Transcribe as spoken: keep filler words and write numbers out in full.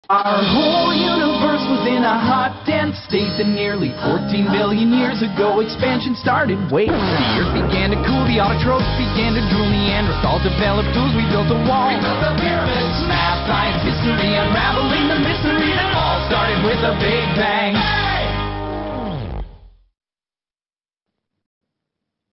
Our whole universe was in a hot, dense state that nearly fourteen billion years ago expansion started. Wait, the earth began to cool, the autotrophs began to drool, Neanderthals developed tools, we built a wall. We built the pyramids. Math, science, history, unraveling the mystery that all started with a big bang.